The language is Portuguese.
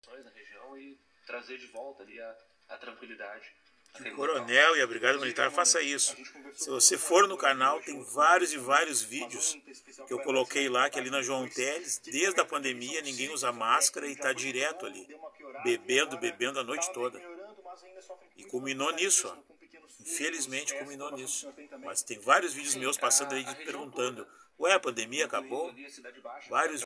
na região e trazer de volta ali a tranquilidade. Que o Coronel e a Brigada Militar faça isso. Se você for no canal, tem vários e vários vídeos que eu coloquei lá, que ali na João Teles, desde a pandemia, ninguém usa máscara e está direto ali, bebendo a noite toda. E culminou nisso, ó. Infelizmente culminou nisso. Mas tem vários vídeos meus passando aí perguntando, ué, a pandemia acabou? Vários